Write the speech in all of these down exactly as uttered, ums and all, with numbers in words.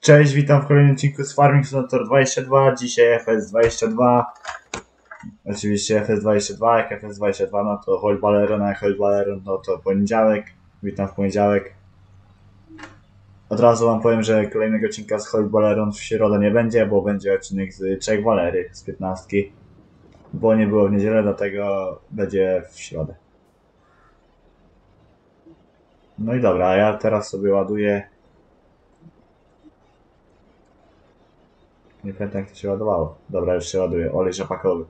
Cześć, witam w kolejnym odcinku z Farming Simulator dwadzieścia dwa. Dzisiaj F S dwadzieścia dwa. Oczywiście F S dwadzieścia dwa, jak F S dwadzieścia dwa, no to Hold Baleron, a jak Hold Baleron, no to poniedziałek. Witam w poniedziałek. Od razu wam powiem, że kolejnego odcinka z Hold Baleron w środę nie będzie, bo będzie odcinek z Czech Walery z piętnastki. Bo nie było w niedzielę, dlatego będzie w środę. No i dobra, a ja teraz sobie ładuję. Nie pamiętam, jak to się ładowało. Dobra, już się ładuje. Olej rzepakowy.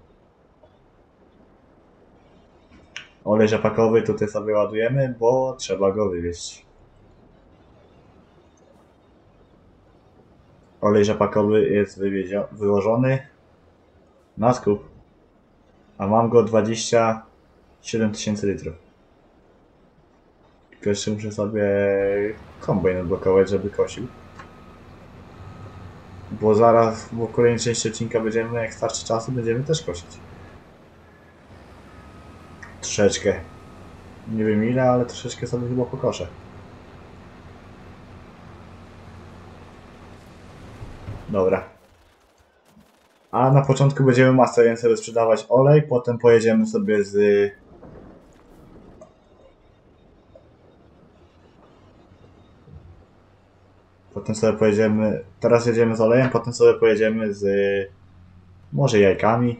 Olej rzepakowy tutaj sobie ładujemy, bo trzeba go wywieźć. Olej rzepakowy jest wyłożony na skup. A mam go dwadzieścia siedem tysięcy litrów. Tylko jeszcze muszę sobie kombajn odblokować, żeby kosił. Bo zaraz, bo w kolejnej części odcinka będziemy, jak starczy czasu, będziemy też kosić. Troszeczkę. Nie wiem ile, ale troszeczkę sobie chyba pokoszę. Dobra. A na początku będziemy masę sobie sprzedawać olej, potem pojedziemy sobie z... Potem sobie pojedziemy... Teraz jedziemy z olejem, potem sobie pojedziemy z... Może jajkami.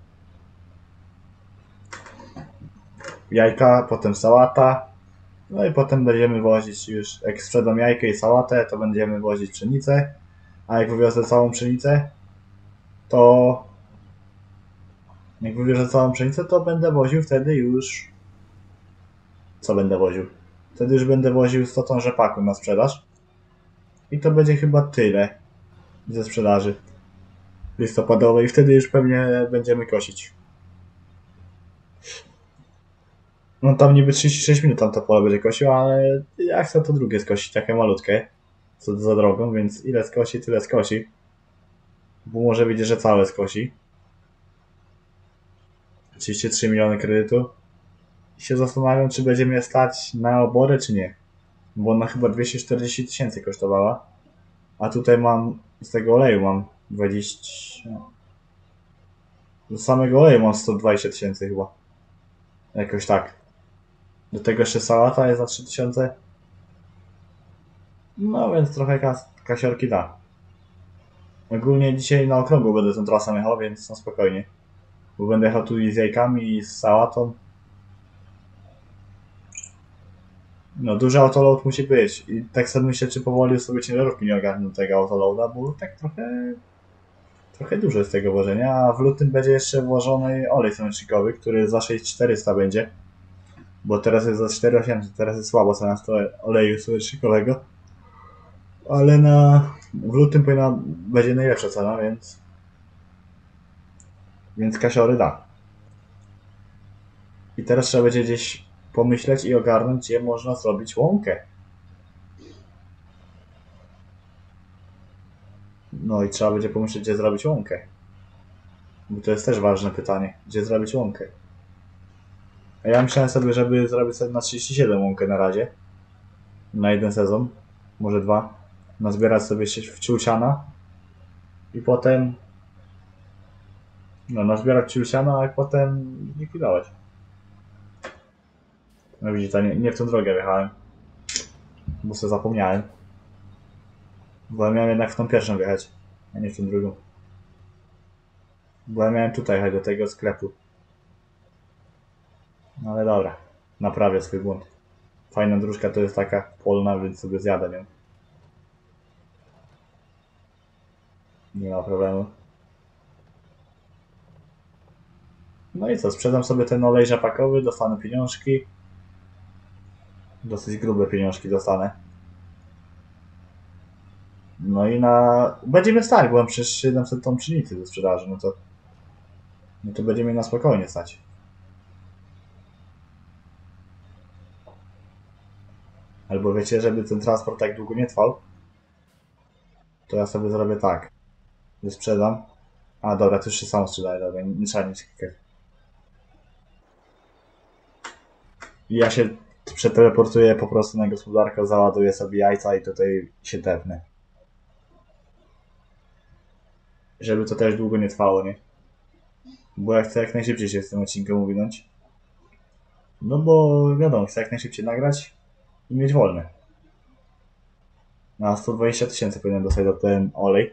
Jajka, potem sałata. No i potem będziemy wozić już... Jak sprzedam jajkę i sałatę, to będziemy wozić pszenicę. A jak wywiozę całą pszenicę, to... Jak wywiozę całą pszenicę, to będę woził wtedy już... Co będę woził? Wtedy już będę woził sto ton rzepaku na sprzedaż. I to będzie chyba tyle ze sprzedaży listopadowej. Wtedy już pewnie będziemy kosić. No tam niby trzydzieści sześć minut tam to pole będzie kosił, ale ja chcę to drugie skosić, takie malutkie. Co za drogą, więc ile skosi, tyle skosi. Bo może widzieć, że całe skosi. trzydzieści trzy miliony kredytu. I się zastanawiam, czy będzie mnie stać na oborę, czy nie. Bo ona chyba dwieście czterdzieści tysięcy kosztowała. A tutaj mam, z tego oleju mam dwadzieścia... Z samego oleju mam sto dwadzieścia tysięcy chyba. Jakoś tak. Do tego jeszcze sałata jest za trzy tysiące. No więc trochę kas kasiorki da. Ogólnie dzisiaj na okrągło będę tą trasę jechał, więc no spokojnie. Bo będę jechał tu i z jajkami, i z sałatą. No duży autoload musi być. I tak sobie myślę, czy powoli sobie ciężarówki nie ogarną tego autoloada, bo tak trochę... Trochę dużo jest tego włożenia, a w lutym będzie jeszcze włożony olej słonecznikowy, który za sześć tysięcy czterysta będzie. Bo teraz jest za cztery tysiące osiemset, teraz jest słabo cena oleju słonecznikowego. Ale na... w lutym powinna... będzie najlepsza cena, więc... Więc kasiory da. I teraz trzeba będzie gdzieś pomyśleć i ogarnąć, gdzie można zrobić łąkę. No i trzeba będzie pomyśleć, gdzie zrobić łąkę. Bo to jest też ważne pytanie. Gdzie zrobić łąkę? A ja myślałem sobie, żeby zrobić sobie na trzydzieści siedem łąkę na razie. Na jeden sezon. Może dwa. Nazbierać sobie wciółsiana. I potem... No, nazbierać wciółsiana, a potem likwidować. No widzicie, nie, nie w tą drogę wjechałem. Bo sobie zapomniałem. Bo ja miałem jednak w tą pierwszą wjechać, a nie w tą drugą. Bo ja miałem tutaj jechać do tego sklepu. No ale dobra, naprawię swój błąd. Fajna dróżka to jest taka polna, więc sobie zjadę nią. Nie ma problemu. No i co, sprzedam sobie ten olej rzepakowy, dostanę pieniążki. Dosyć grube pieniążki dostanę. No i na... Będziemy stać, bo mam przecież siedemset ton pszenicy do sprzedaży, no to... No to będziemy na spokojnie stać. Albo wiecie, żeby ten transport tak długo nie trwał, to ja sobie zrobię tak. Że sprzedam. A dobra, to już się sam sprzedaje, dobra, nie trzeba nic klikać. I ja się przeteleportuję po prostu na gospodarkę, załaduję sobie jajca i tutaj się tepnę. żeby to też długo nie trwało, nie? Bo ja chcę jak najszybciej się z tym odcinkiem uwinąć. No bo wiadomo, chcę jak najszybciej nagrać i mieć wolne. Na sto dwadzieścia tysięcy powinien dostać do ten olej.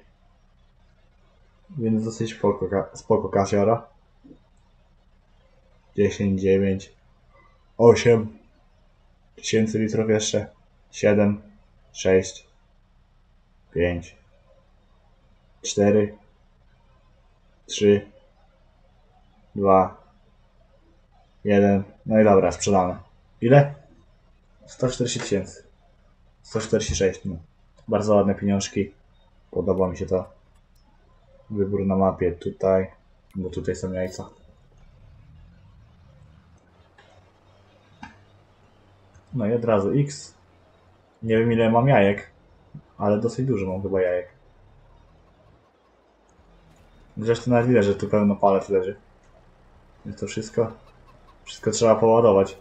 Więc dosyć spoko, spoko kasiora. dziesięć, dziewięć, osiem tysięcy litrów jeszcze. siedem, sześć, pięć, cztery, trzy, dwa, jeden. No i dobra, sprzedane. Ile? sto czterdzieści tysięcy. sto czterdzieści sześć, no. Bardzo ładne pieniążki. Podoba mi się to. Wybór na mapie tutaj, bo tutaj są jajca. No i od razu X. Nie wiem ile mam jajek, ale dosyć dużo mam chyba jajek. Zresztą nawet widać, że tu pełno palet leży. Więc to wszystko, wszystko trzeba poładować.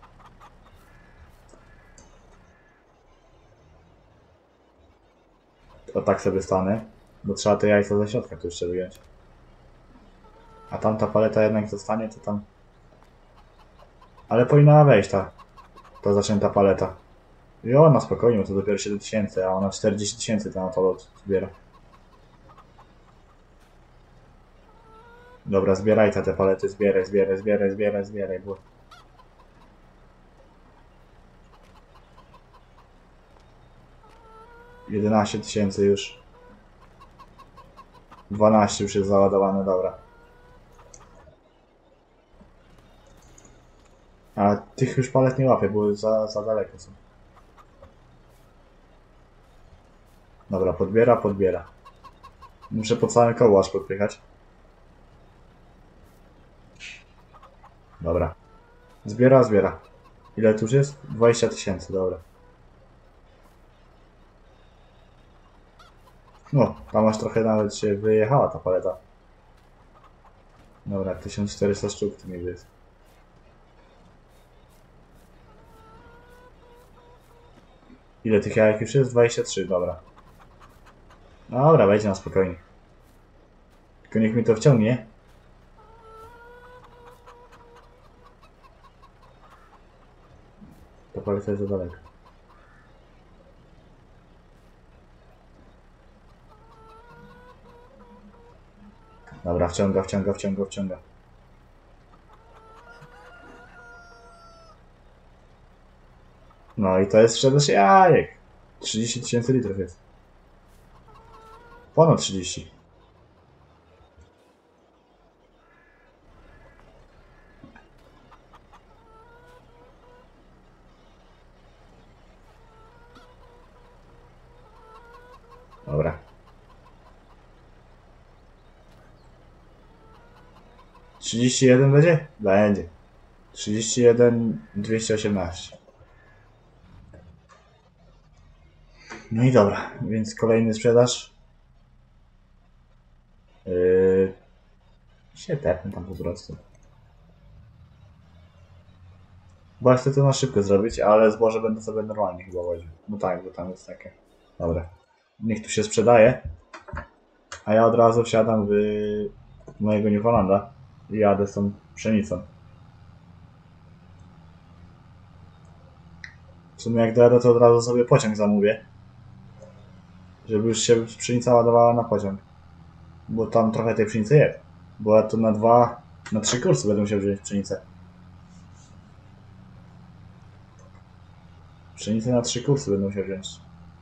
O tak sobie stanę, bo trzeba te jajca ze środka tu jeszcze wyjąć. A tamta paleta jednak zostanie, to tam... Ale powinna wejść ta, ta zaczęta paleta. I ona spokojnie, bo to dopiero siedem tysięcy, a ona czterdzieści tysięcy ten autolot zbiera. Dobra, zbieraj te, te palety, zbieraj, zbieraj, zbieraj, zbieraj, zbieraj, bo... jedenaście tysięcy już. dwanaście już jest załadowane, dobra. A tych już palet nie łapię, bo za, za daleko są. Dobra, podbiera, podbiera. Muszę po całym koło aż podpychać. Dobra. Zbiera, zbiera. Ile tu już jest? dwadzieścia tysięcy, dobra. No, tam aż trochę nawet się wyjechała ta paleta. Dobra, tysiąc czterysta sztuk tu mi jest. Ile tych jajek już jest? dwadzieścia trzy, dobra. Dobra, wejdzie na spokojnie. Tylko niech mi to wciągnie. Ta paleta jest za daleko. Dobra, wciąga, wciąga, wciąga, wciąga. No i to jest sprzedaż jajek. trzydzieści tysięcy litrów jest. Ponad trzydzieści. Dobra. trzydzieści jeden będzie? Będzie. trzydzieści jeden dwieście osiemnaście. No i dobra, więc kolejny sprzedaż. Yy... się tepnę tam po prostu. Bo ja chcę to na szybko zrobić, ale zboże będę sobie normalnie chyba woził. No tak, bo tam jest takie. Dobra. Niech tu się sprzedaje. A ja od razu wsiadam w mojego Newfoundlanda i jadę z tą pszenicą. W sumie jak dojadę, to od razu sobie pociąg zamówię. Żeby już się pszenica ładowała na pociąg. Bo tam trochę tej pszenicy jest. Bo ja to na dwa, na trzy kursy będę musiał wziąć pszenicę. Pszenicę na trzy kursy będę musiał wziąć.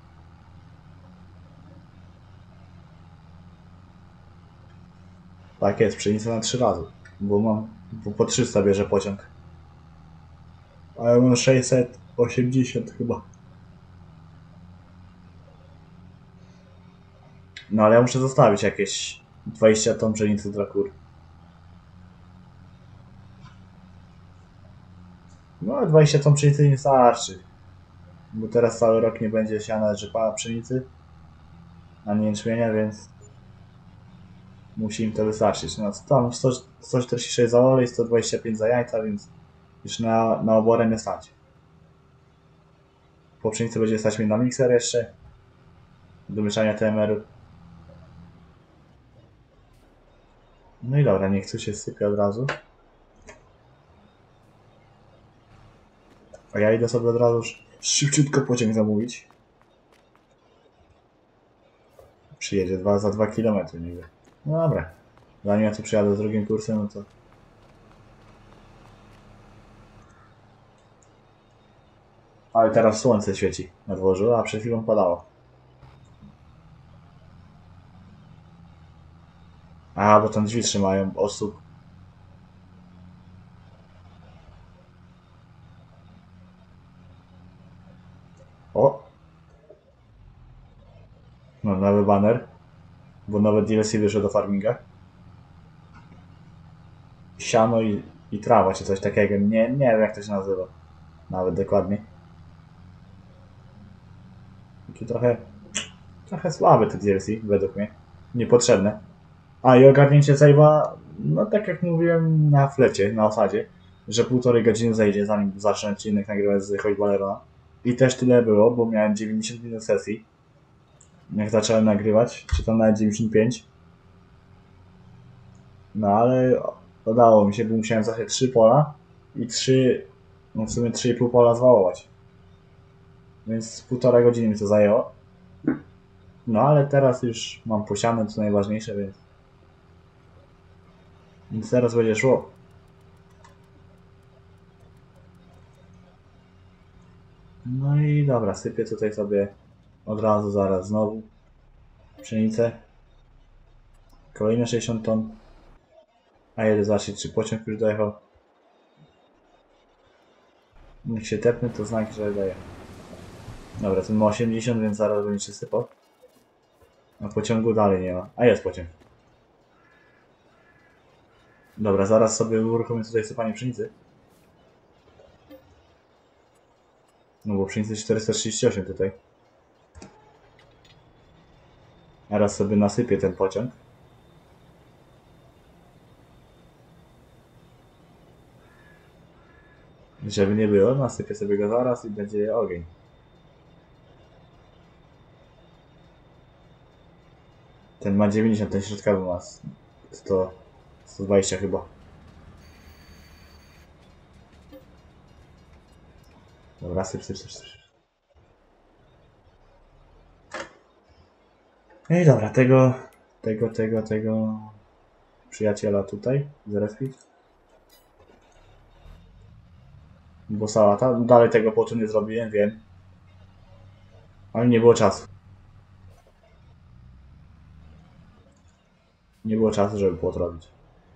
Tak jest, pszenicę na trzy razy. Bo mam, bo po trzysta bierze pociąg. A ja mam sześćset osiemdziesiąt chyba. No ale ja muszę zostawić jakieś dwadzieścia ton pszenicy dla kur. No dwadzieścia ton pszenicy nie starczy. Bo teraz cały rok nie będzie siana rzepa pszenicy. Ani jęczmienia, więc musi im to wystarczyć. No tam sto czterdzieści sześć za olej, sto dwadzieścia pięć za jajca, więc już na, na oborę nie stać. Po pszenicy będzie stać mi na mikser jeszcze. Do mieszania T M R-u. No i dobra, niech tu się sypie od razu. A ja idę sobie od razu szybciutko pociąg zamówić. Przyjedzie dwa, za dwa kilometry niby. No dobra. Zanim ja tu przyjadę z drugim kursem, no to... Ale teraz słońce świeci na dworzu, a przed chwilą padało. A, bo tam drzwi trzymają osób. O! No, nowy banner. Bo nowe D L C wyszło do farminga. Siano i, i trawa, czy coś takiego. Nie, nie wiem jak to się nazywa. Nawet dokładnie. Taki trochę... Trochę słaby te D L C, według mnie. Niepotrzebne. A i ogarnięcie save'a, no tak jak mówiłem na flecie, na osadzie, że półtorej godziny zejdzie, zanim zacznę odcinek nagrywać z Choć Balerona. I też tyle było, bo miałem dziewięćdziesiąt minut sesji. Jak zacząłem nagrywać, czy tam nawet dziewięćdziesiąt pięć. No ale udało mi się, bo musiałem zasiać trzy pola i trzy, no w sumie trzy i pół pola zwałować. Więc półtora godziny mi to zajęło. No ale teraz już mam posiane, co najważniejsze, więc... Więc teraz będzie szło. No i dobra, sypię tutaj sobie od razu, zaraz znowu pszenicę. Kolejne sześćdziesiąt ton. A jedę zobaczyć, czy pociąg już dojechał. Niech się tepnę, to znak, że daje. Dobra, ten ma osiemdziesiąt, więc zaraz będzie się sypał. A pociągu dalej nie ma. A jest pociąg. Dobra, zaraz sobie uruchomię tutaj sypanie pszenicy. No bo pszenicy czterysta trzydzieści osiem tutaj. Teraz sobie nasypię ten pociąg. Żeby nie było, nasypię sobie go zaraz i będzie ogień. Ten ma dziewięćdziesiąt, ten środkowy ma sto, sto dwadzieścia chyba. Dobra, syp, syp, syp, syp. No i dobra, tego, tego, tego, tego przyjaciela tutaj zrespić. Bo sałata, dalej tego płotu nie zrobiłem, wiem. Ale nie było czasu. Nie było czasu, żeby płot robić.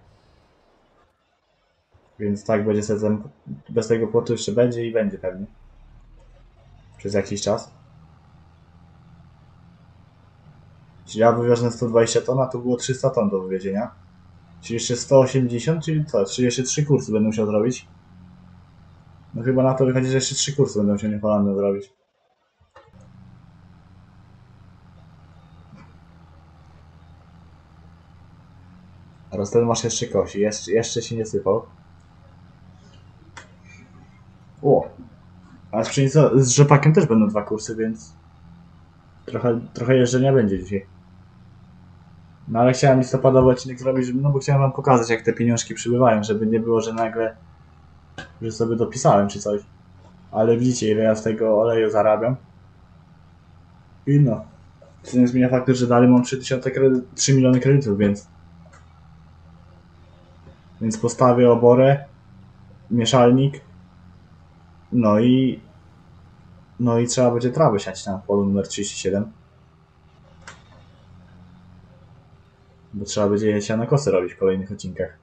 Więc tak będzie sezon. Bez tego płotu jeszcze będzie i będzie pewnie. Przez jakiś czas. Czyli ja wywiozłem sto dwadzieścia ton, a to było trzysta ton do wywiezienia. Czyli jeszcze sto osiemdziesiąt, czyli co? Czyli jeszcze trzy kursy będę musiał zrobić. No chyba na to wychodzi, że jeszcze trzy kursy będę musiał niepolanne zrobić. Teraz ten masz jeszcze kosi, jeszcze, jeszcze się nie sypał. O! A z pszenicą, z rzepakiem też będą dwa kursy, więc... Trochę, trochę jeżdżenia będzie dzisiaj. No ale chciałem listopadowy odcinek zrobić, no bo chciałem wam pokazać, jak te pieniążki przybywają, żeby nie było, że nagle... że sobie dopisałem czy coś. Ale widzicie, ile ja z tego oleju zarabiam. I no. To nie zmienia faktu, że dalej mam trzy tysiące kredy... trzy miliony kredytów, więc... Więc postawię oborę, mieszalnik, no i... No i trzeba będzie trawy siać na polu numer trzydzieści siedem. Bo trzeba będzie sianokosy robić w kolejnych odcinkach.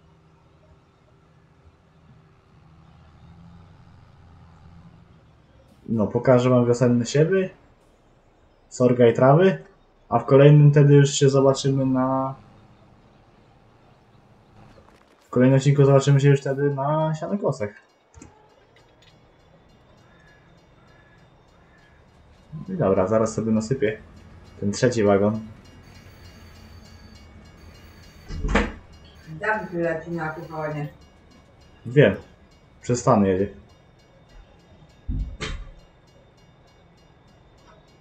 No, pokażę wam wiosenne siewy, sorga i trawy, a w kolejnym wtedy już się zobaczymy na... W kolejnym odcinku zobaczymy się już wtedy na sianokosach. I dobra, zaraz sobie nasypię ten trzeci wagon. Dam tyle ci na kuchonie. Wiem, przez Stany jedzie.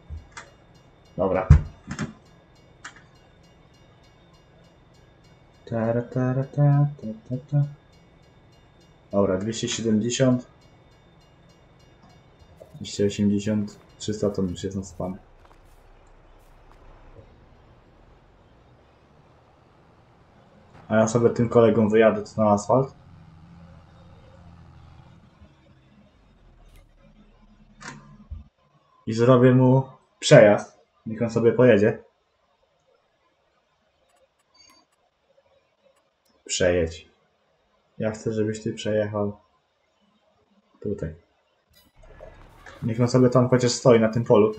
Dobra. Ta, ta, ta, ta, ta, ta. Dobra, dwieście siedemdziesiąt. dwieście osiemdziesiąt. trzysta ton już jest nasypane. A ja sobie tym kolegą wyjadę tu na asfalt. I zrobię mu przejazd. Niech on sobie pojedzie. Przejedź. Ja chcę, żebyś ty przejechał tutaj. Niech on sobie tam chociaż stoi na tym polu.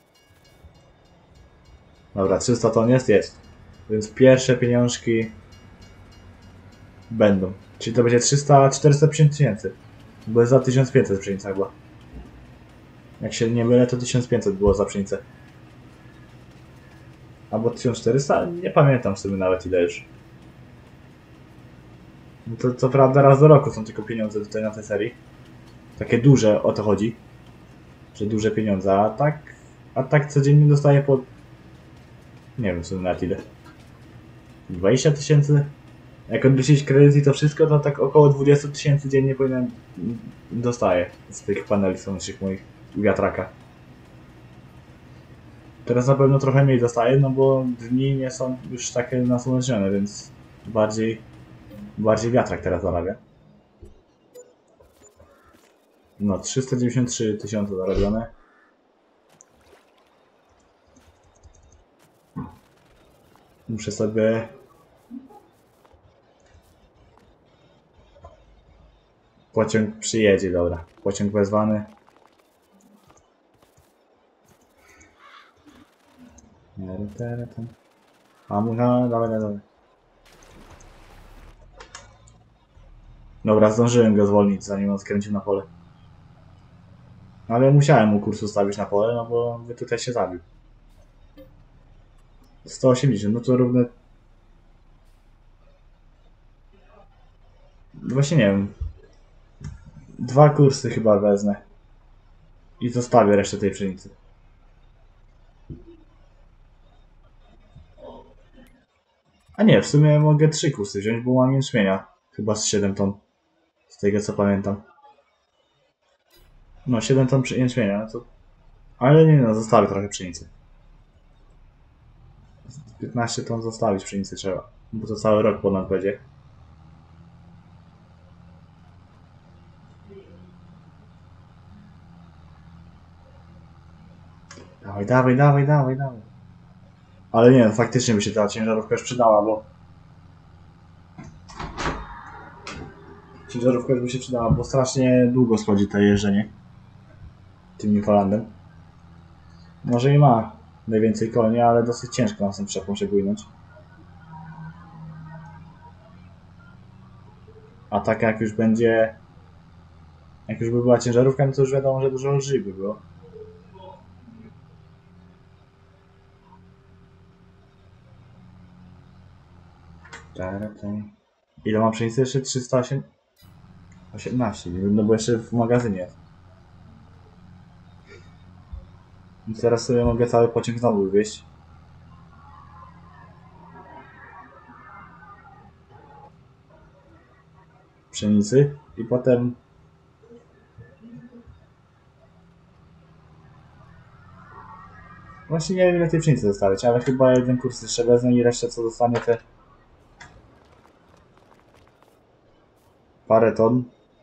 Dobra, trzysta ton jest? Jest. Więc pierwsze pieniążki będą. Czyli to będzie trzysta czterysta pięćdziesiąt tysięcy. Bo jest za tysiąc pięćset pszenica chyba. Jak się nie mylę, to tysiąc pięćset było za pszenicę. Albo tysiąc czterysta? Nie pamiętam sobie nawet ile już. No to co prawda raz do roku są tylko pieniądze tutaj na tej serii. Takie duże, o to chodzi. Że duże pieniądze, a tak... A tak codziennie dostaję po... Nie wiem w sumie nawet ile. dwadzieścia tysięcy? Jak odliczyć kredyt i to wszystko, to tak około dwadzieścia tysięcy dziennie powinien... Dostaję z tych paneli słonecznych moich wiatraka. Teraz na pewno trochę mniej dostaję, no bo dni nie są już takie nasłonecznione, więc bardziej... Bardziej wiatrak teraz zarabia. No, trzysta dziewięćdziesiąt trzy tysiące zarobione. Muszę sobie... Pociąg przyjedzie, dobra. Pociąg wezwany. A mu no, dawaj, dawaj. Dobra, zdążyłem go zwolnić, zanim on skręcił na pole. Ale musiałem mu kurs ustawić na pole, no bo by tutaj się zabił. sto osiemdziesiąt, no to równe... Właśnie nie wiem. Dwa kursy chyba wezmę. I zostawię resztę tej pszenicy. A nie, w sumie mogę trzy kursy wziąć, bo mam jęczmienia. Chyba z siedem ton. Z tego co pamiętam. No, siedem ton jęczmienia, no to... Ale nie no, zostawię trochę pszenicy. piętnaście ton zostawić pszenicy trzeba. Bo to cały rok ponad będzie. Dawaj, dawaj, dawaj, dawaj, dawaj. Ale nie, no, faktycznie by się ta ciężarówka już przydała, bo... Ciężarówka już by się przydała, bo strasznie długo schodzi to jeżdżenie. Tym Newfoundlandem. Może i ma najwięcej koni, ale dosyć ciężko na tym przepą się bójnąć. A tak jak już będzie... Jak już by była ciężarówka, no to już wiadomo, że dużo lżej by było. Ile mam pszenicy? Jeszcze trzysta osiemnaście, no bo jeszcze w magazynie jest. I teraz sobie mogę cały pociąg znowu wywieźć. Pszenicy i potem... Właśnie nie wiem ile tej pszenicy zostawić, ale chyba jeden kurs jeszcze wezmę i resztę co zostanie te... Parę ton.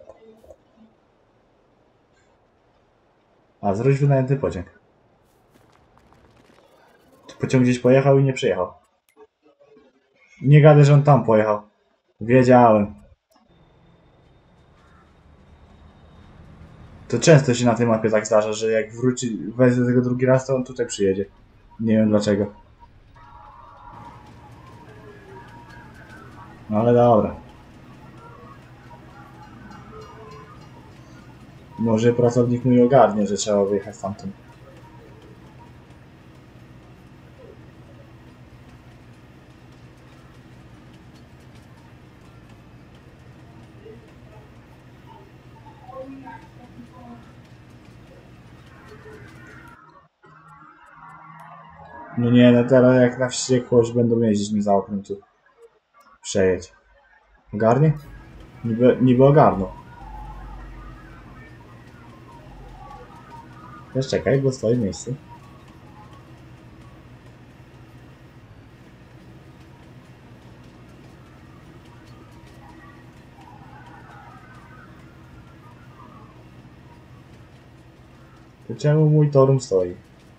A, zwróć wynajęty pociąg. Pociąg gdzieś pojechał i nie przyjechał. Nie gadaj, że on tam pojechał. Wiedziałem. To często się na tej mapie tak zdarza, że jak wróci, wezmę tego drugi raz, to on tutaj przyjedzie. Nie wiem dlaczego. No ale dobra. Może pracownik mój ogarnie, że trzeba wyjechać stamtąd. No nie, no teraz jak na wściekłość będą jeździć mi za oknem tu. Przejedź. Ogarnie? Niby, niby ogarnął. Też czekaj, bo stoi w miejscu. To czemu mój Torum stoi?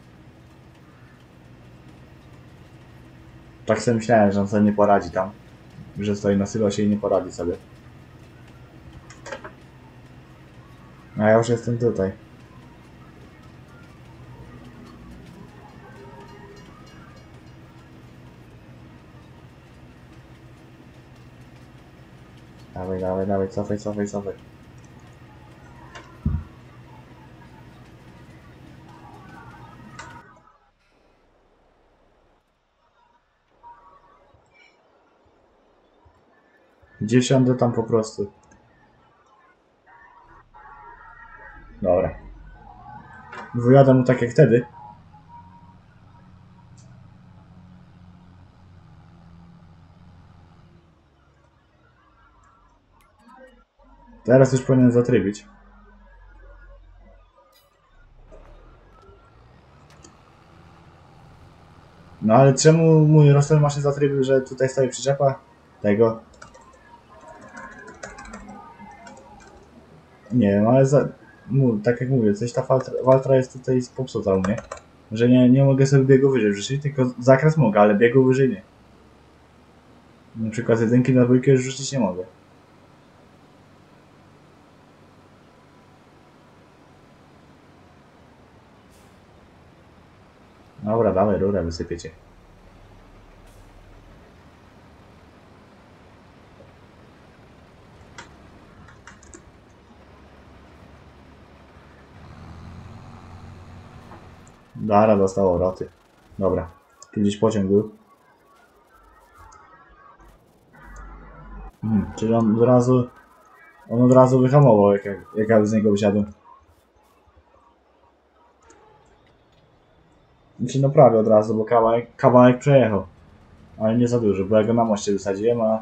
Tak sobie myślałem, że on sobie nie poradzi tam. Że stoi na silosie i nie poradzi sobie. A ja już jestem tutaj. Dawaj, dawaj, dawaj, cofaj, cofaj, cofaj. Gdzie siądę tam po prostu. Dobra. Wyjadę mu tak jak wtedy. Teraz już powinien zatrybić. No ale czemu mój roster ma się zatrybił, że tutaj stoi przyczepa tego? Nie wiem, ale za... Mów, tak jak mówię, coś ta Waltra, Waltra jest tutaj popsuta u mnie. Że nie, nie mogę sobie biegu wyżej wrzucić, tylko zakres mogę, ale biegu wyżej nie. Na przykład jedynki na dwójkę już wrzucić nie mogę. Dobra, dawaj rurę, wysypiecie. Dara dostał roty. Dobra, tu gdzieś pociąg był. Hmm, czyli on od razu... On od razu wyhamował, jak, jak ja z niego wysiadłem. Znaczy no prawie od razu, bo kawałek, kawałek przejechał. Ale nie za dużo, bo ja go na moście wysadziłem, a...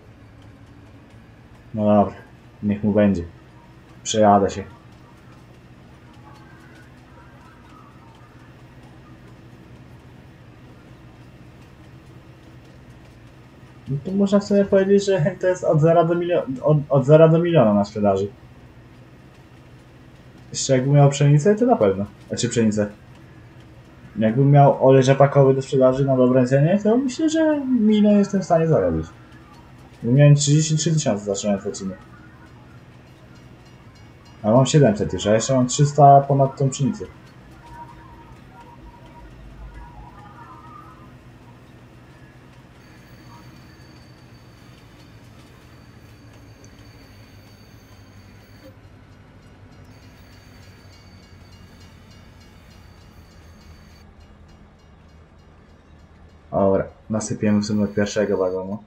No dobra, niech mu będzie. Przejadę się. No to można sobie powiedzieć, że to jest od zera do miliona, od, od zera do miliona na sprzedaży. Jeszcze jakbym miał pszenicę, to na pewno. Znaczy pszenicę. Jakbym miał olej rzepakowy do sprzedaży na dobre cenie, to myślę, że milion jestem w stanie zarobić. Bo miałem trzydzieści trzy tysiące zaczynając odcinek. A mam siedemset już, a jeszcze mam trzysta ponad tą pszenicę. Dobra, nasypiemy sobie od pierwszego wagonu.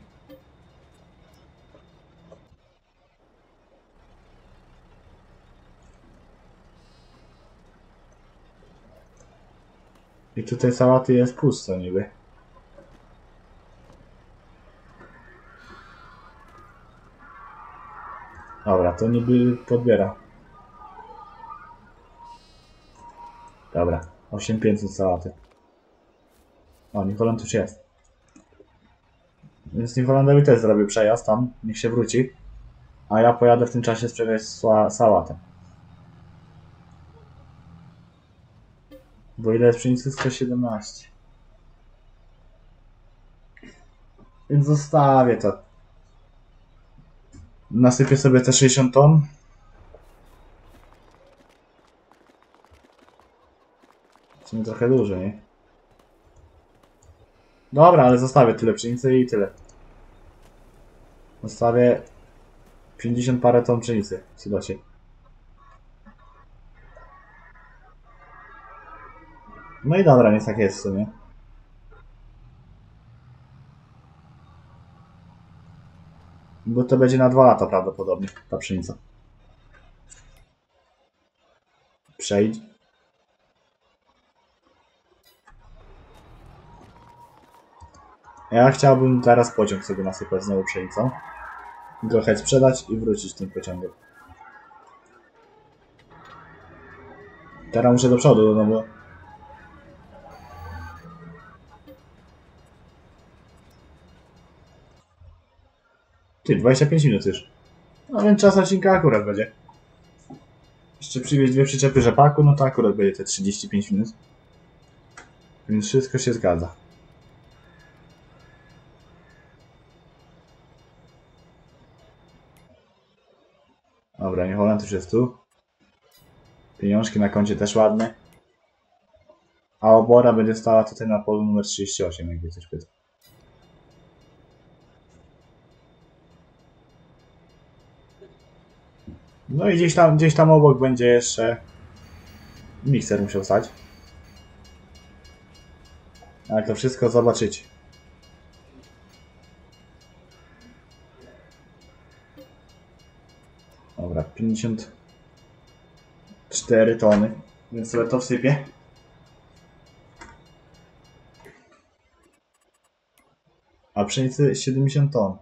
I tutaj sałaty jest pusto niby. Dobra, to niby podbiera. Dobra, osiem tysięcy pięćset sałaty. O, Niwoland już jest. Więc Niwolandowi też zrobię przejazd tam, niech się wróci. A ja pojadę w tym czasie sprzedać sałatę. Bo ile jest pszenicy? sto siedemnaście. Więc zostawię to. Nasypię sobie te sześćdziesiąt ton. W sumie trochę dużo, nie? Dobra, ale zostawię tyle pszenicy i tyle. Zostawię pięćdziesiąt parę ton pszenicy w silosie. No i dobra, nie tak jest w sumie. Bo to będzie na dwa lata prawdopodobnie, ta pszenica. Przejdź. Ja chciałbym teraz pociąg sobie nasypać znowu pszenicą. Trochę sprzedać i wrócić tym pociągiem. Teraz muszę do przodu, no bo... Ty, dwadzieścia pięć minut już. No więc czas odcinka akurat będzie. Jeszcze przywieźć dwie przyczepy rzepaku, no to akurat będzie te trzydzieści pięć minut. Więc wszystko się zgadza. Dobra, niech Holland już jest tu. Pieniążki na koncie też ładne. A obora będzie stała tutaj na polu numer trzydzieści osiem, jakby coś pyta. No i gdzieś tam, gdzieś tam obok będzie jeszcze mikser musiał stać. Jak to wszystko zobaczycie. Dobra, pięćdziesiąt cztery tony, więc sobie to wsypię. A pszenicy siedemdziesiąt ton.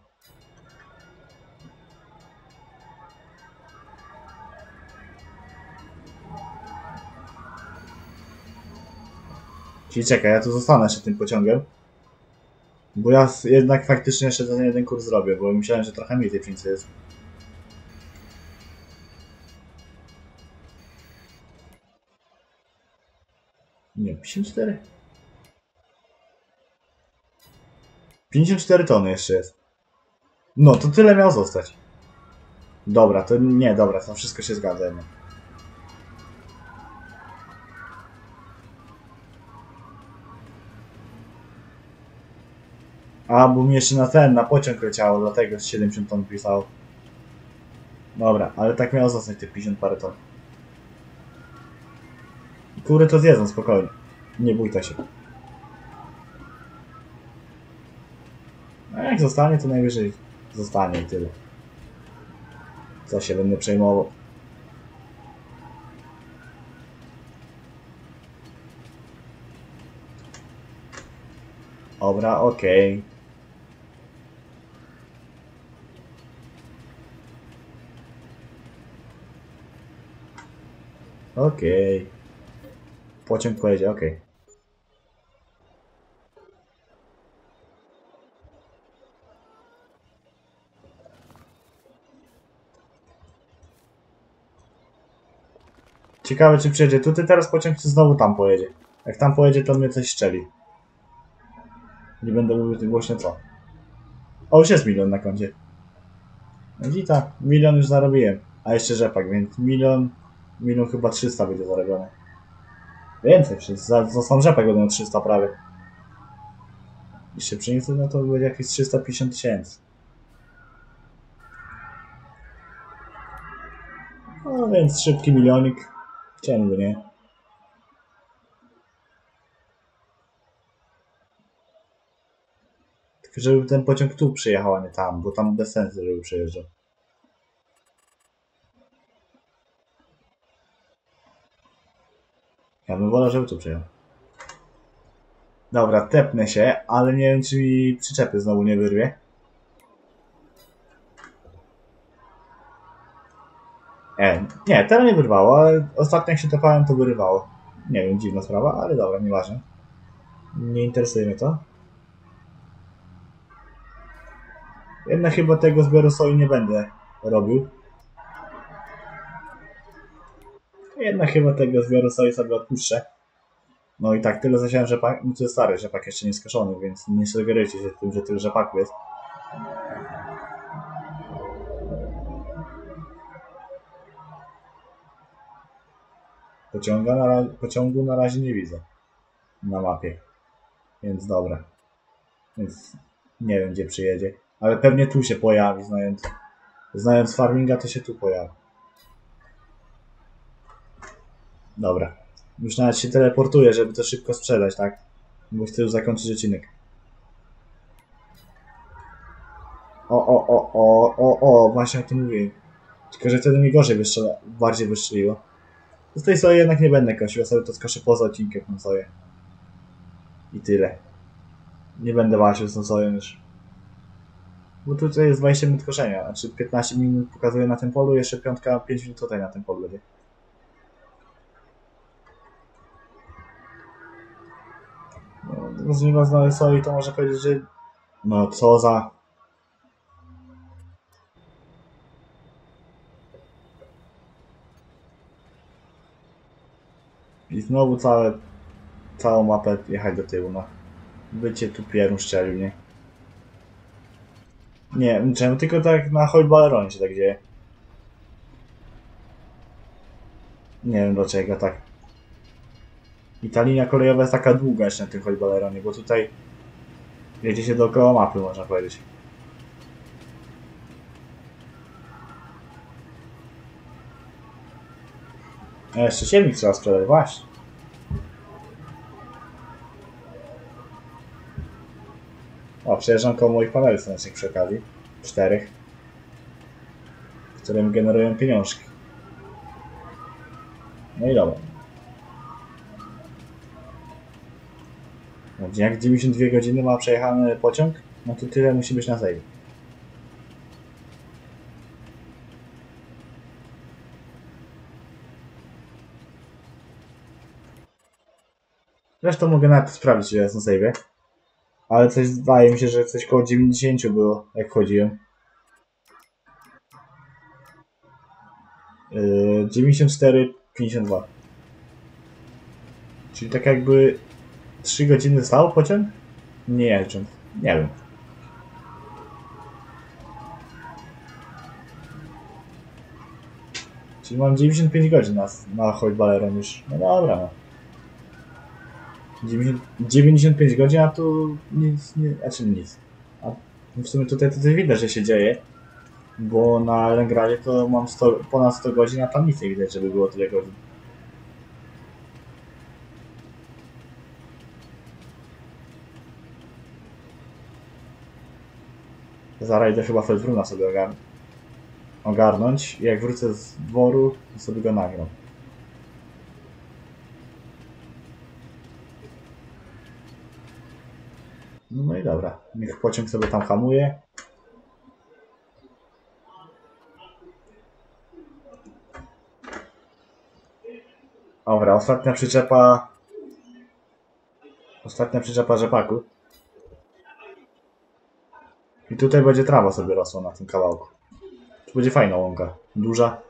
Czyli czekaj, ja tu zostanę jeszcze tym pociągem. Bo ja jednak faktycznie jeszcze ten jeden kurs zrobię, bo myślałem, że trochę mniej tej pszenicy jest. Nie, pięćdziesiąt cztery. pięćdziesiąt cztery tony jeszcze jest. No, to tyle miało zostać. Dobra, to nie, dobra, to wszystko się zgadza jednak. A, bo mi jeszcze na ten, na pociąg leciało, dlatego z siedemdziesiąt ton pisało. Dobra, ale tak miało zostać te pięćdziesiąt parę ton. Kury to zjedzą spokojnie. Nie bójta się. A jak zostanie, to najwyżej zostanie i tyle. Co się będę przejmował. Dobra, okej. Okay. Okej. Okay. Pociąg pojedzie, okej. Okay. Ciekawe, czy przyjedzie tutaj teraz pociąg, czy znowu tam pojedzie. Jak tam pojedzie, to mnie coś szczeli. Nie będę mówił tym głośno co. O, już jest milion na koncie. No i tak, milion już zarobiłem. A jeszcze rzepak, więc milion... Milion chyba trzysta będzie zarobione. Więcej, przecież za, za sam rzepak będą trzysta prawie. Jeszcze pszenicy, no to będzie jakieś trzysta pięćdziesiąt tysięcy. No więc szybki milionik. Czemu by nie? Tylko żeby ten pociąg tu przyjechał, a nie tam, bo tam bez sensu, żeby przyjeżdżał. Ja bym wolał, żeby tu przyjechał. Dobra, tepnę się, ale nie wiem, czy mi przyczepy znowu nie wyrwie. E, nie, teraz nie wyrwało, ale ostatnio jak się tepałem, to wyrywało. Nie wiem, dziwna sprawa, ale dobra, nieważne. Nie interesuje mnie to. Jednak chyba tego zbioru soi nie będę robił. Jednak chyba tego zbioru soi sobie odpuszczę. No i tak, tyle zasiałem rzepak. No to jest stary rzepak, jeszcze nie skoszony, więc nie sugerujcie się tym, że tyle rzepaku jest. Pociąga na, pociągu na razie nie widzę na mapie, więc dobra. Więc nie wiem, gdzie przyjedzie, ale pewnie tu się pojawi, znając, znając farminga, to się tu pojawi. Dobra, już nawet się teleportuję, żeby to szybko sprzedać, tak? Bo chcę już zakończyć odcinek. O, o, o, o, o, o, właśnie o tym mówię. Tylko, że wtedy mi gorzej wystrzela, bardziej wystrzeliło. Z tej soi jednak nie będę kosił, ja sobie to skoszę poza odcinkiem tą soję. I tyle. Nie będę walczył z nosolem już. Bo tutaj jest dwadzieścia minut koszenia, znaczy piętnaście minut pokazuje na tym polu, jeszcze piątka pięć minut tutaj na tym polu będzie. No, z niego znaleźć soli to może powiedzieć, że... No co za... I znowu całe... całą mapę jechać do tyłu, no. Bycie tu pierun szczelił, nie? Nie, czemu tylko tak na Hoyt Balleronie się tak dzieje? Nie wiem dlaczego tak. I ta linia kolejowa jest taka długa jeszcze na tym Hoyt Balleronie, bo tutaj jedzie się dookoła mapy, można powiedzieć. A jeszcze siewnik trzeba sprzedać, właśnie. O, przejeżdżam koło moich paneli słonecznych przy okazji. Czterech. Które mi generują pieniążki. No i dobra. Jak dziewięćdziesiąt dwie godziny ma przejechany pociąg, no to tyle musi być na save. Zresztą mogę nawet sprawdzić, ile jest na save. Ale coś zdaje mi się, że coś koło dziewięćdziesiąt było, jak wchodziłem. Yy, dziewięćdziesiąt cztery pięćdziesiąt dwa. Czyli tak jakby trzy godziny stał pociąg? Nie jeżdżąc. Nie wiem. Czyli mam dziewięćdziesiąt pięć godzin na, na Hoyt Balleron już. No dobra, no. dziewięćdziesiąt pięć godzin, a tu nic, nie, znaczy nic. A w sumie tutaj to coś widać, że się dzieje. Bo na Lengradzie to mam sto, ponad sto godzin, a tam nic nie widać, żeby było tyle godzin. Zaraz idę chyba Feldruna sobie ogar ogarnąć i jak wrócę z dworu, to sobie go nagram. No i dobra, niech pociąg sobie tam hamuje. Dobra, ostatnia przyczepa... Ostatnia przyczepa rzepaku. I tutaj będzie trawa sobie rosła na tym kawałku. To będzie fajna łąka. Duża.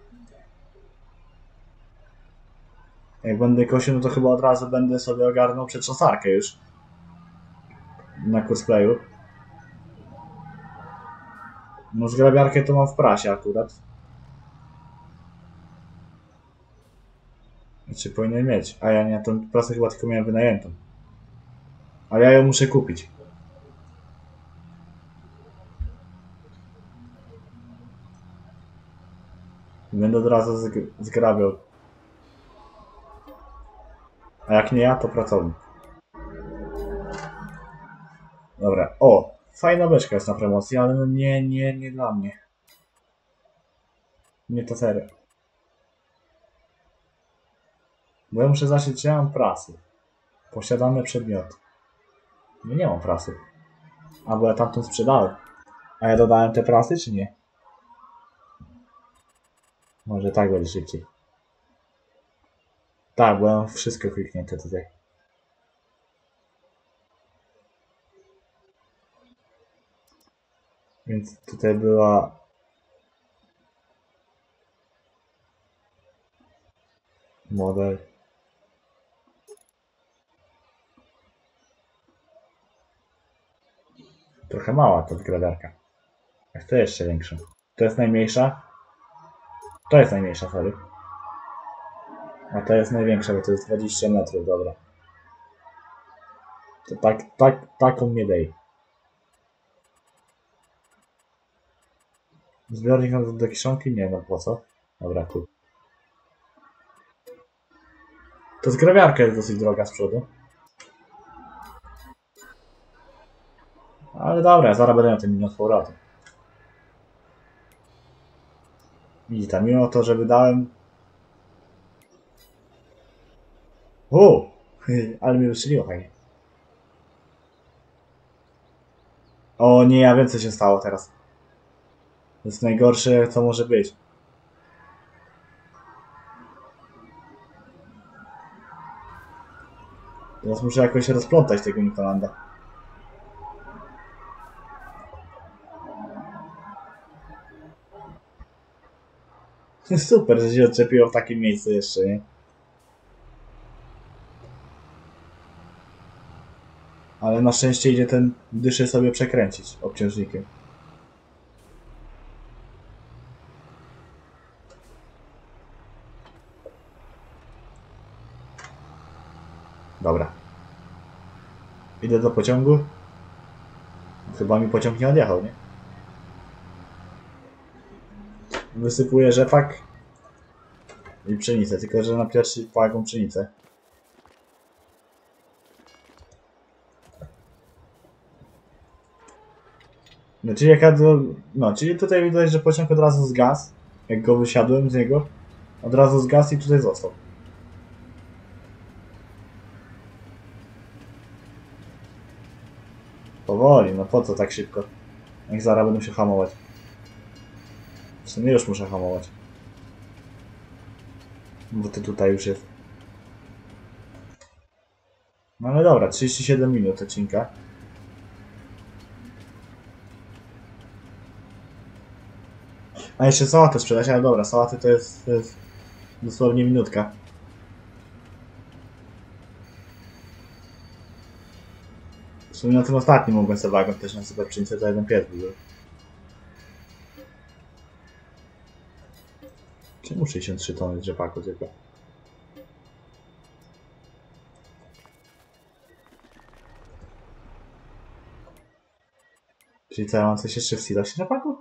Jak będę kosił, no to chyba od razu będę sobie ogarnął przetrząsarkę już. Na courseplayu. No zgrabiarkę to mam w prasie akurat. Znaczy powinien mieć. A ja nie, tą prasę chyba tylko miałem wynajętą. Ale ja ją muszę kupić. Będę od razu zg zgrabiał. A jak nie ja, to pracownik. Dobra, o! Fajna beczka jest na promocji, ale no nie, nie, nie dla mnie. Nie to serio. Bo ja muszę zacząć, czy ja mam prasy. Posiadane przedmioty. No nie mam prasy. A bo ja tamtą sprzedałem. A ja dodałem te prasy, czy nie? Może tak będzie szybciej. Tak, bo ja mam wszystko kliknięte tutaj. Więc tutaj była... Model. Trochę mała ta zgradarka. A chcę jeszcze większą. To jest najmniejsza? To jest najmniejsza, sorry. A to jest największa, bo to jest dwadzieścia metrów, dobra. To tak, tak, taką nie daj. Zbiornik do, do kiszonki? Nie, no po co? Dobra, cool. To zgrabiarka jest dosyć droga z przodu. Ale dobra, zaraz będę na tym minut powrotu. I tam mimo to, że wydałem... O! Ale mnie wystrzeliło fajnie. O nie, ja wiem co się stało teraz. To jest najgorsze co może być. Teraz muszę jakoś rozplątać tego Nikolanda. Super, że się odczepiło w takim miejscu jeszcze, nie? Ale na szczęście idzie ten dyszy sobie przekręcić obciążnikiem. Dobra. Idę do pociągu. Chyba mi pociąg nie odjechał, nie? Wysypuję rzepak i pszenicę, tylko że na pierwszy płaką pszenicę. No czyli jaka to, no czyli tutaj widać, że pociąg od razu zgasł. Jak go wysiadłem z niego, od razu zgasł i tutaj został. Powoli, no po co tak szybko? Jak zaraz będę się hamować. W sumie już muszę hamować. Bo ty tutaj już jest. No ale dobra, trzydzieści siedem minut odcinka. A jeszcze sałatę sprzedać, ale dobra, sałaty to jest, to jest dosłownie minutka. W sumie na tym ostatnim mogłem sobie wagon też nasypać pszenicę, to jeden pies był. Czemu sześćdziesiąt trzy tony rzepaku tylko? Czyli co, ja mam coś jeszcze w silosie rzepaku?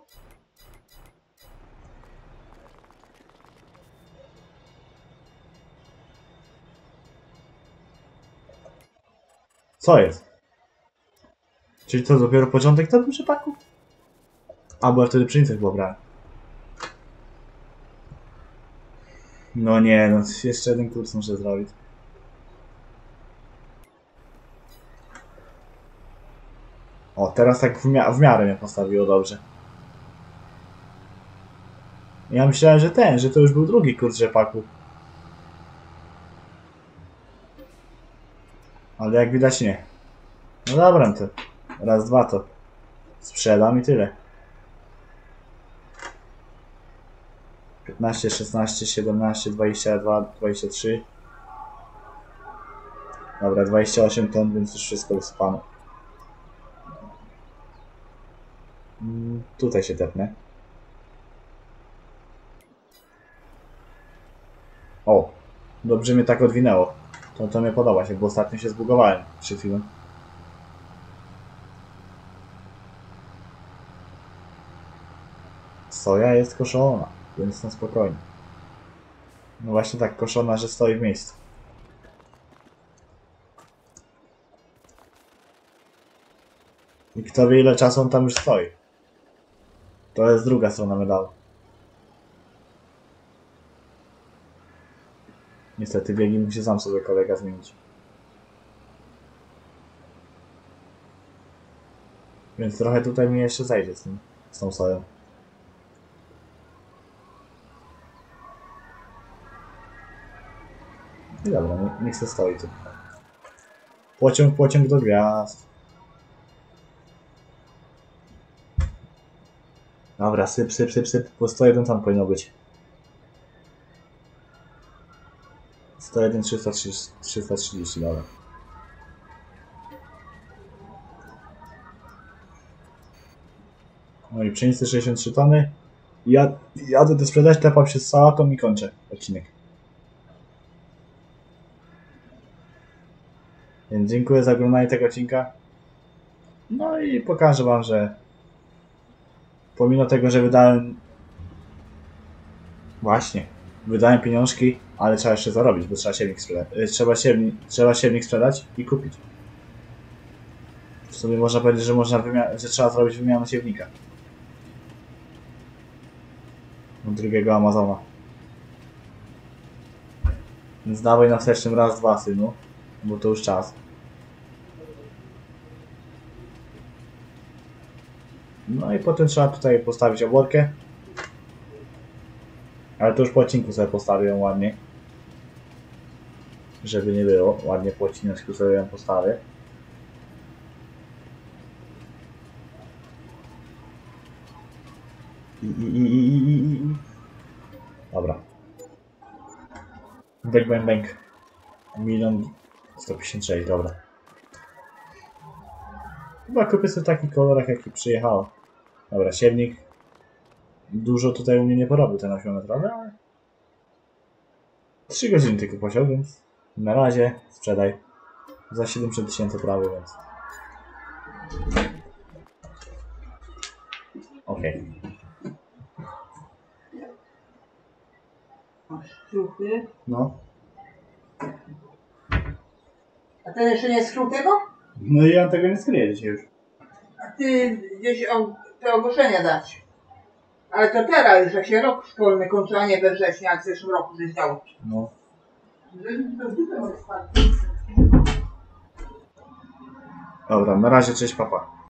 Co jest? Czyli to dopiero początek tego rzepaku? A, bo ja wtedy pszenicę chyba brałem. No nie, no jeszcze jeden kurs muszę zrobić. O, teraz tak w, mia w miarę mnie postawiło dobrze. Ja myślałem, że ten, że to już był drugi kurs rzepaku. Ale jak widać nie. No dobra, no to raz, dwa to sprzedam i tyle. piętnaście, szesnaście, siedemnaście, dwadzieścia dwa, dwadzieścia trzy. Dobra, dwadzieścia osiem ton, więc już wszystko wysypane. Mm, tutaj się tepnę. O, dobrze mnie tak odwinęło. To, to mnie podoba się, bo ostatnio się zbugowałem przed chwilą. Soja jest koszona, więc na spokojnie. No właśnie tak koszona, że stoi w miejscu. I kto wie ile czasu on tam już stoi. To jest druga strona medalu. Niestety biegi musi sam sobie kolega zmienić. Więc trochę tutaj mi jeszcze zajdzie z, tym, z tą soją. I dobra, nie, niech se stoi tu. Pociąg, pociąg do gwiazd. Dobra, syp, syp, syp, syp, bo sto jeden tam powinno być. sto jeden, trzysta trzydzieści, dobra. No i pszenicy sześćdziesiąt trzy tony. Ja, jadę to sprzedać, tepam się z sałatą i kończę odcinek. Więc dziękuję za oglądanie tego odcinka. No i pokażę wam, że pomimo tego, że wydałem właśnie, wydałem pieniążki, ale trzeba jeszcze zarobić, bo trzeba siewnik sprzedać. Trzeba siewnik, trzeba siewnik sprzedać i kupić. W sumie można powiedzieć, że można że trzeba zrobić wymianę siewnika. Od drugiego Amazona. Więc dawaj na wstecznym raz, dwa, synu, bo to już czas. No i potem trzeba tutaj postawić oborkę. Ale to już po odcinku sobie postawię ją ładnie. Żeby nie było, ładnie po odcinku sobie ją postawię. I, i, i, i, i, i. Dobra. Bang, bang, bang. Milion sto pięćdziesiąt sześć, dobra. Chyba kupię sobie w takich kolorach, jaki przyjechało. Dobra, siewnik. Dużo tutaj u mnie nie porobił ten ośmiometrowy, ale... trzy godziny tylko posiał, więc... Na razie sprzedaj. Za siedemset tysięcy prawie, więc... Okej. Masz kruchy. No. A ten jeszcze nie jest kruchego? No i ja tego nie skryję dzisiaj już. A ty gdzieś o, te ogłoszenia dać. Ale to teraz już, jak się rok szkolny kończy, a nie we wrześniu, jak w zeszłym roku żeś dał. No. Dobra, na razie cześć papa.